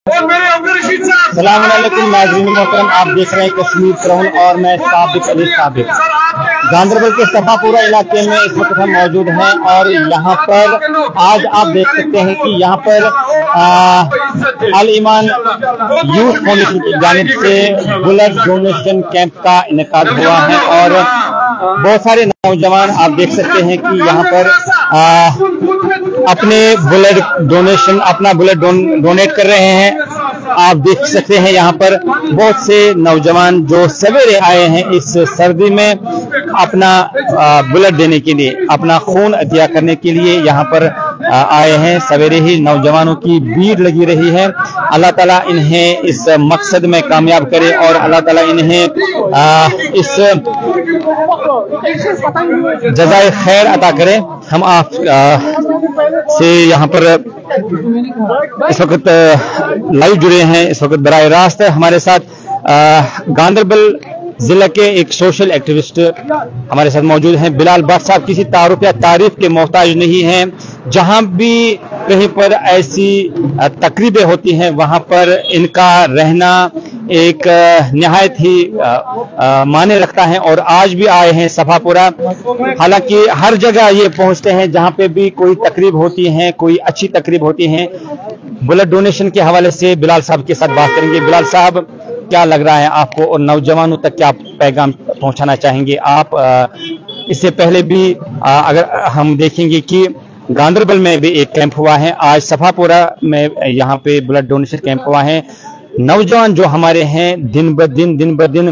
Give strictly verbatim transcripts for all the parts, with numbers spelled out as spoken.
सलाम अलैकुम नाज़रीन मोहतरम, आप देख रहे हैं कश्मीर क्राउन और मैं साबिक अली साबिक। गांदरबल के सफापुरा इलाके में इस वक्त हम मौजूद हैं और यहाँ पर आज आप देख सकते हैं कि यहाँ पर अल ईमान यूथ फाउंडेशन की जानिब से ब्लड डोनेशन कैंप का इनेकाद हुआ है और बहुत सारे नौजवान आप देख सकते हैं कि यहाँ पर आ, अपने ब्लड डोनेशन अपना ब्लड डोनेट कर रहे हैं। आप देख सकते हैं यहाँ पर बहुत से नौजवान जो सवेरे आए हैं इस सर्दी में अपना ब्लड देने के लिए, अपना खून अतिया करने के लिए यहाँ पर आए हैं। सवेरे ही नौजवानों की भीड़ लगी रही है। अल्लाह ताला इन्हें इस मकसद में कामयाब करे और अल्लाह ताला इन्हें इस जज़ाए खैर अता करे। हम आप से यहाँ पर इस वक्त लाइव जुड़े हैं, इस वक्त बराह रास्त हमारे साथ गांदरबल जिला के एक सोशल एक्टिविस्ट हमारे साथ मौजूद हैं। बिलाल भट्ट साहब किसी तारुफ या तारीफ के मोहताज नहीं हैं। जहां भी कहीं पर ऐसी तकरीबें होती हैं वहां पर इनका रहना एक निहायत ही माने रखता है और आज भी आए हैं सफापुरा। हालांकि हर जगह ये पहुंचते हैं जहां पे भी कोई तकरीब होती है, कोई अच्छी तकरीब होती है। ब्लड डोनेशन के हवाले से बिलाल साहब के साथ बात करेंगे। बिलाल साहब, क्या लग रहा है आपको और नौजवानों तक क्या पैगाम पहुंचाना चाहेंगे आप? इससे पहले भी अगर हम देखेंगे कि गांदरबल में भी एक कैंप हुआ है, आज सफापुरा में यहाँ पे ब्लड डोनेशन कैंप हुआ है। नौजवान जो हमारे हैं दिन ब दिन दिन ब दिन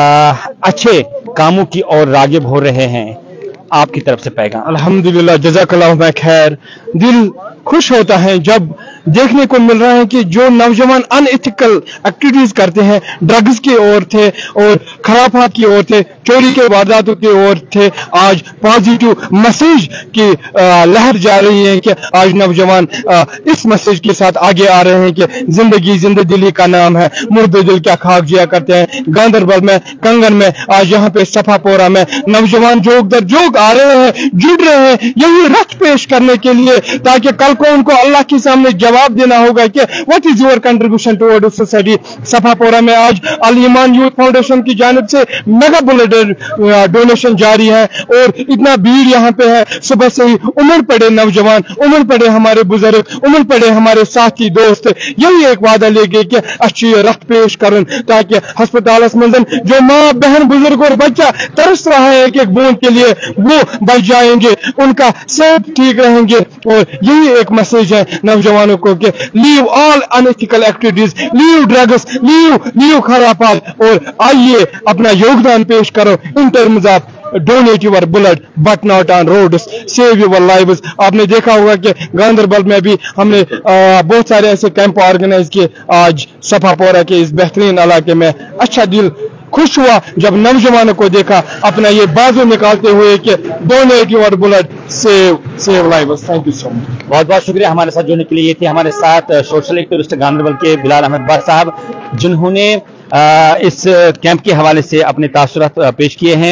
अच्छे कामों की ओर रागिब हो रहे हैं। आपकी तरफ से पैगाम। अल्हम्दुलिल्लाह, जज़ाकल्लाहु मै खैर। दिल खुश होता है जब देखने को मिल रहा है कि जो नौजवान अनएथिकल एक्टिविटीज करते हैं, ड्रग्स की ओर थे और खराफात की ओर थे, चोरी के वारदातों की ओर थे, आज पॉजिटिव मैसेज की लहर जा रही है कि आज नौजवान आ, इस मैसेज के साथ आगे आ रहे हैं कि जिंदगी जिंददिली का नाम है, मुर्दे दिल क्या खाक जिया करते हैं। गांदरबल में, कंगन में, आज यहाँ पे सफापोरा में नौजवान जोग दर जोग आ रहे हैं, जुड़ रहे हैं यही रथ पेश करने के लिए, ताकि कल को उनको अल्लाह के सामने जवाब देना होगा कि what is your contribution toward society. Safapora में आज अल ईमान यूथ फाउंडेशन की जानिब से मेगा ब्लड डोनेशन जारी है और इतना भीड़ यहाँ पे है। सुबह से ही उमड़ पड़े नौजवान, उमड़ पड़े हमारे बुजुर्ग, उमड़ पड़े हमारे साथी दोस्त। यही एक वादा ले गए कि अच्छी रथ पेश करें ताकि हस्पताल मंजन जो माँ बहन बुजुर्ग और बच्चा तरस रहा है एक एक बूंद के लिए, वो बच जाएंगे, उनका सेहत ठीक रहेंगे। और यही एक मैसेज है नौजवानों को कि leave all unethical activities, leave drugs, leave leave खराफात और आइए अपना योगदान पेश करो in terms of donate your blood but not on roads, save your lives. आपने देखा होगा कि गांदरबल में भी हमने आ, बहुत सारे ऐसे कैंप ऑर्गेनाइज किए। आज सफापोरा के इस बेहतरीन इलाके में अच्छा दिल खुश हुआ जब नौजवानों को देखा अपना ये बाजू निकालते हुए कि donate your blood, save save lives. Thank you so much. बहुत बहुत शुक्रिया हमारे साथ जुड़ने के लिए। ये थे हमारे साथ सोशल एक्टिविस्ट गांदरबल के बिलाल अहमद भट्ट साहब, जिन्होंने इस कैंप के हवाले से अपने तासुरात पेश किए हैं।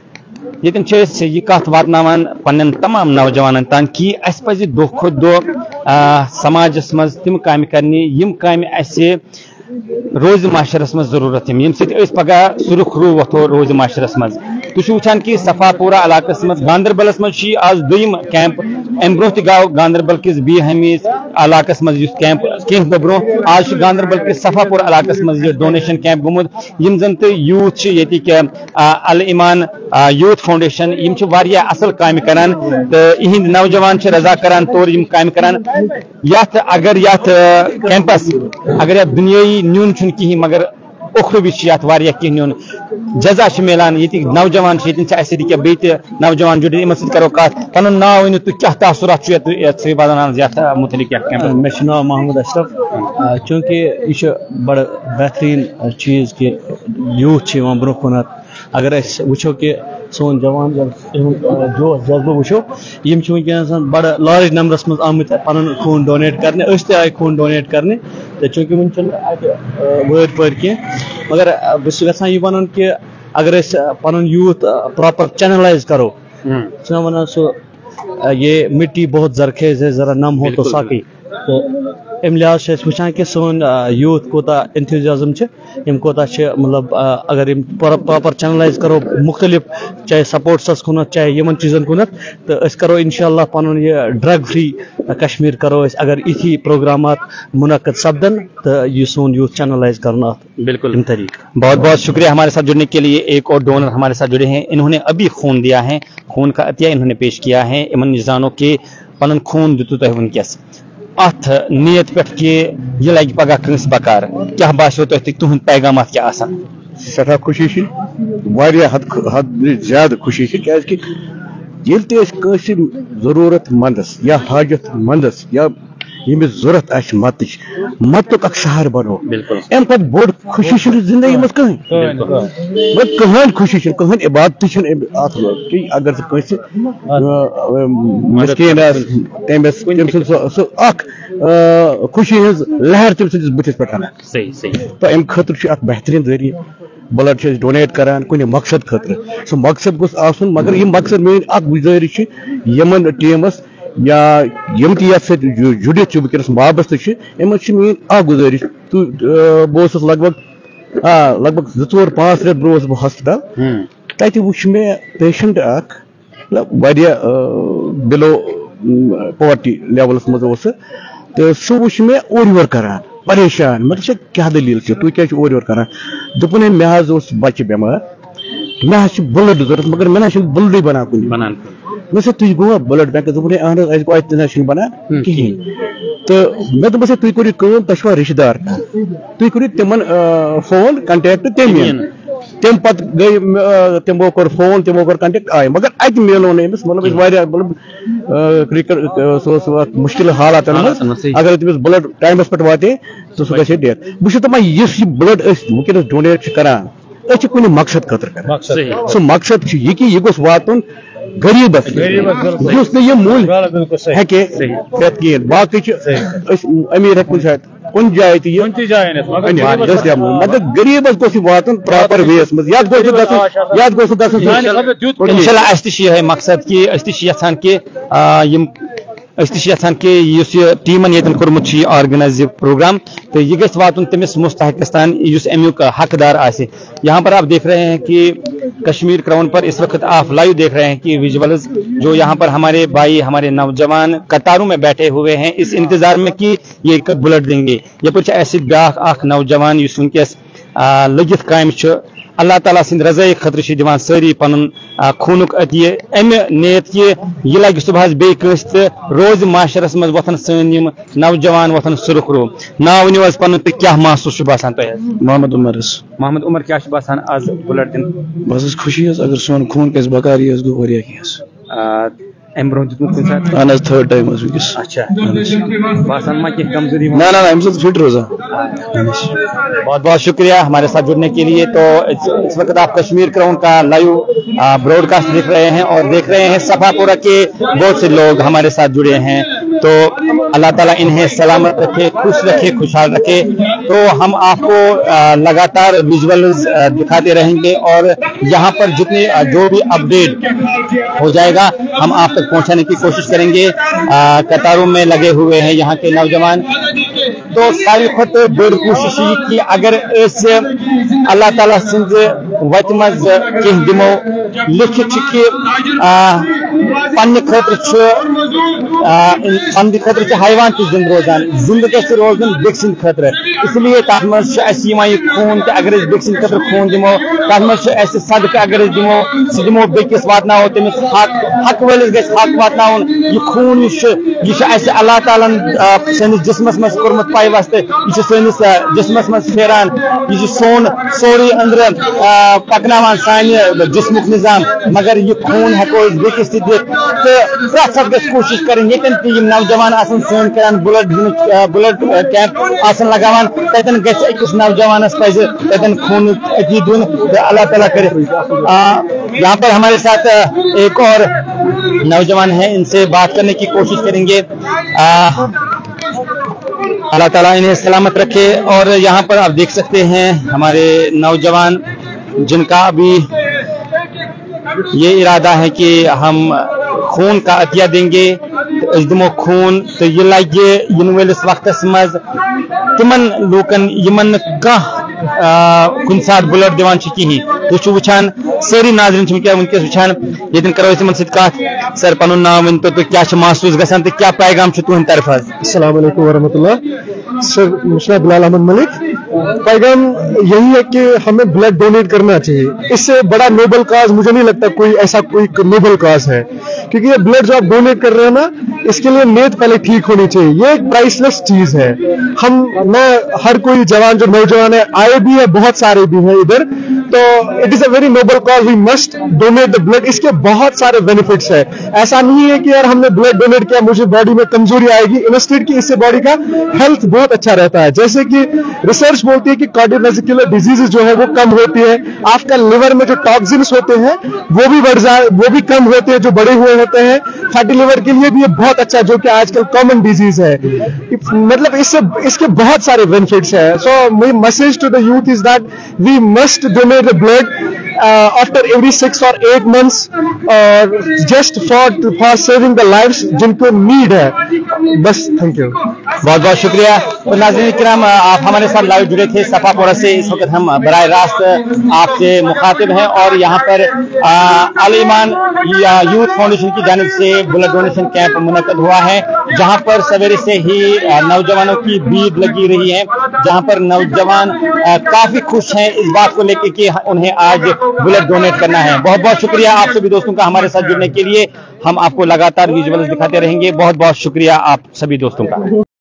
यतन यह कत वातनावान पन्न तमाम नौजवान तान कि अस पज़ दो खुद दो समाजस मज तिम काम करने यम काम असे रोज माशरस मज जरूरत यम सत पगह सुरुख रू वथो रोज माशरस मज। तुम वुचान कि सफापुरा इलाकस मज गांदरबलस मज आज दोयम कैंप, अम ब्रोह गाव गांदरबल किस बी हमीज इलाकस मज कैंप कह दो ब्रोह, आज गांदरबल के सफापुरा इलाकस मज डोनेशन कैंप गुमुत यम जन तो यूथ ये अल ईमान यूथ फाउंडेशन यम असल काम करान तो इहिंद नौजवान रजा करान तौर यम काम करान। यथ अगर यथ कैंपस अगर यथ दुनियाई न्यून कहीं मगर उखरबी कह न्यून जजा मिलान। ये नौजवान ये बे नौजवान जुड़े इन करो कत पन नाव वन तुम क्या तासुरात मुतलिक? मे नाव महमूद अशरफ। चूँकि यह बड़ बेहतरीन चीज़ कि यूथ ब्रोह कुन अगर वो कि सोन जवान जब जोश जज्बा वो यम वनस बड़ लार्ज नंबरस मज आमत पन खून डोनेट करने, आए खून डोनेट करने तो चूँकि वन वर पर कह मगर बस यह वन कि अगर पन यूथ प्रॉपर चैनलाइज करो वन सो ये मिट्टी बहुत जरखेज है, जरा नम हो तो साकी तो अम लिहाज से वुचान कि सोन यूथ कोता इंथुजियाज्म यम कोता मतलब अगर यम प्रॉपर चैनलाइज करो मुख्तलिफ चाहे सपोर्ट्स कुन चाहे यमन चीज़न कुन तो अस करो इंशाअल्लाह पन यह ड्रग फ्री कश्मीर करो अगर इथी प्रोग्राम मुनक़द सपदन तो यह सोन यूथ चैनलाइज करना बिल्कुल तरीका। बहुत बहुत शुक्रिया हमारे साथ जुड़ने के लिए। एक और डोनर हमारे साथ जुड़े हैं, इन्होंने अभी खून दिया है, खून का अतिया इन्होंने पेश किया है। इमन जानो के पन खून दितु तुह वनकस अथ नियत पे कि यह लगे पगह कंस बकार क्या बासो तुह तुहद पैगाम क्या आसान? सठा खुशी हद हद ज्यादा खुशी क्या कि जरूरत मंदस या हाजत मंदस या यमिस जरूरत आश मत मतुक अख सहार बनो अम पे बोड़ खुशी जिंदगी मज कहीं कहन खुशी कहन इबादत कि अगर कंस मस्किन तमिस तम खुशी हज लहर तम सस बुथिस पे तो अम खतर बेहतरीन जरिए ब्लड डोनेट करान कुछ मकसद खतर सह मकसद गोस आसन मगर यह मकसद मेरी गुजारिश यमन टीमस या यम ती ये जुड़ित वनकस वाबस्त मेरी गुजारिश तो बहुत लगभग हाँ लगभग जोर पाँच रेत ब्रो बह हस्पताल तत वो मे पेशेंट मतलब बिलो पॉवर्टी लेवलस मज तो सह वो मे और योर करान परेशान मतलब क्या दलील तुम क्या और योर करान दोपन मे बच्चे बेमार मे ब्लड जरूरत मगर मे ब्लड बना कुन मे तुम गो ब्लड बैंक दोपन अहन अत बना कहें तो मे दोपस तुम करो तुम रिश्तेदार तुम करो तिमन फोन कंटेक्ट तम तम पे गई तमो कोर फोन तमो कोर कंटेक्ट आए मगर अत मिलो नस मतलब मतलब मुश्किल हालात अगर तमिस ब्लड टाइमस पे वाते तो सह गए डेथ बस दपान इस ब्लड वनकस डोनेट करान कुछ मकसद खतर कर सह मकसद यह कि यह गोस वातन गरीबस यह मूल हेके कहें बाकी अमीर हे कुछ कुन जाए मतलब गरीबस गोस वातन प्रॉपर वेस मज या गोस इंशाल्लाह अस तह मकसद कि अस तह कि यहान कि टीमन ये कोर्मुत ऑर्गेनाइज प्रोग्राम तो यह गि वातन तमिस मुस्तहकस तान अमुक हकदार आसे। यहाँ पर आप देख रहे हैं कि कश्मीर क्राउन पर इस वक्त आप लाइव देख रहे हैं कि विजुअल्स जो यहाँ पर हमारे भाई हमारे नौजवान कतारों में बैठे हुए हैं इस इंतजार में कि ये ब्लड देंगे। ये कुछ ऐसे ब्या नौजवान इस वनकस लगित कायम अल्लाह ताला सिंद रज़ाई खतर दिवान सारी पन खूनुक अतिय अमि नियत कि यह लगे सुबह बे कंस रोज माशरस मज वथन सन नौजवान वथन सुरुख रो ना वनो पन तो क्या महसूस बसान तुह? मोहम्मद उमर मोहम्मद उमर क्या बसान आज ब्लड दिन? बस खुशी अगर सोन खून कस बकार यह गो वह अम ब्रो दिखुत अहन थर्ड टाइम अच्छा बसान मा कह कमजोरी ना ना अम फिट रोजा। बहुत बहुत शुक्रिया हमारे साथ जुड़ने के लिए। तो इस वक्त आप कश्मीर क्राउन का लाइव ब्रॉडकास्ट देख रहे हैं और देख रहे हैं सफापुरा के बहुत से लोग हमारे साथ जुड़े हैं। तो अल्लाह ताला इन्हें सलामत रखे, खुश रखे, खुशहाल रखे। तो हम आपको लगातार विजुअल्स दिखाते रहेंगे और यहाँ पर जितने जो भी अपडेट हो जाएगा हम आप तक पहुँचाने की कोशिश करेंगे। कतारों में लगे हुए हैं यहाँ के नौजवान। तो सारी खुद बड़ कोशिश कि अगर अल्लाह ताला सिंध वत मज कह दिमो लिखित कि पन्ने खतर पन्ने खतर हैवान तक जिंद रोजान जिंद गि रोजन बेक सद खतर इसलिए तथ मज खून तो अगर बेक सद खतर खून दिमो तथ मज सदक अगर दिमो सह दिमो बेकिस वातनावो तमिस हक हक वलिस गि हक वातनावन यह खून यह अल्लाह तालन सैनिस जिस्मस मज कोर्मुत पाई वस्त यह सैनिस जिस्मस मज फेरान यह सोन सोरी अंदर पकनावान सानि जिस्मुक निजाम मगर यह खून हेको बेकिस दित तो प्रत सत गि कोशिश करें यन तम नौजवान आसन सन करान ब्लड ब्लड कैंप आसन लगावान ततन गि अकिस नौजवानस पज ततन खून अति दुन अल्लाह ताला करे। यहाँ पर हमारे साथ एक और नौजवान है, इनसे बात करने की कोशिश करेंगे। अल्लाह ताला इन्हें सलामत रखे। और यहाँ पर आप देख सकते हैं हमारे नौजवान जिनका अभी ये इरादा है कि हम खून का अतिया देंगे दमो खून तो यह लगे इन वलिस वक्त मज तिमन लूकन यमन कुन सात ब्लड दिवान कहीं तुम वुचान सारी नाजरीन वनकस वुचान ये करो तिमन सत सर पन नाव वन तो क्या महसूस गसान तो क्या पैगाम तुहद तरफ अस्सलाम वालेकुम वरहमतुल्लाह। सर मुझे बिलाल अहमद मलिक। पैगाम यही है कि हमें ब्लड डोनेट करना चाहिए। इससे बड़ा नोबल काज मुझे नहीं लगता कोई ऐसा कोई नोबल काज है, क्योंकि ये ब्लड जो आप डोनेट कर रहे हैं ना, इसके लिए नीयत पहले ठीक होनी चाहिए। ये एक प्राइसलेस चीज है। हम मैं हर कोई जवान जो नौजवान है आए भी है, बहुत सारे भी हैं इधर, तो it is a very noble cause, we must donate the blood. इसके बहुत सारे बेनिफिट्स है। ऐसा नहीं है कि यार हमने ब्लड डोनेट किया मुझे बॉडी में कमजोरी आएगी। इंस्टेड की इससे बॉडी का हेल्थ बहुत अच्छा रहता है। जैसे कि रिसर्च बोलती है कि कार्डियोवैस्कुलर डिजीजेस जो है वो कम होती है। आपका लिवर में जो टॉक्सिन्स होते हैं वो भी बढ़ जाए, वो भी कम होते हैं जो बड़े हुए होते हैं। फैटी लिवर के लिए भी ये बहुत अच्छा, जो कि आजकल कॉमन डिजीज है। मतलब इससे इसके बहुत सारे बेनिफिट्स है। So my message to the youth is that we must donate the blood uh, after every six or eight months uh, just for for saving the lives जिनको नीड है। बस थैंक यू, बहुत बहुत शुक्रिया। तो नाज़रीन किराम, आप हमारे साथ लाइव जुड़े थे सफापुरा से। इस वक्त हम बराह रास्त आपसे मुखातिब हैं और यहाँ पर अल ईमान यूथ फाउंडेशन की जानिब से ब्लड डोनेशन कैंप मुनक्कद हुआ है, जहाँ पर सवेरे से ही नौजवानों की भीड़ लगी रही है, जहाँ पर नौजवान काफी खुश हैं इस बात को लेकर कि उन्हें आज ब्लड डोनेट करना है। बहुत बहुत शुक्रिया आप सभी दोस्तों का हमारे साथ जुड़ने के लिए। हम आपको लगातार विजुअल्स दिखाते रहेंगे। बहुत बहुत शुक्रिया आप सभी दोस्तों का।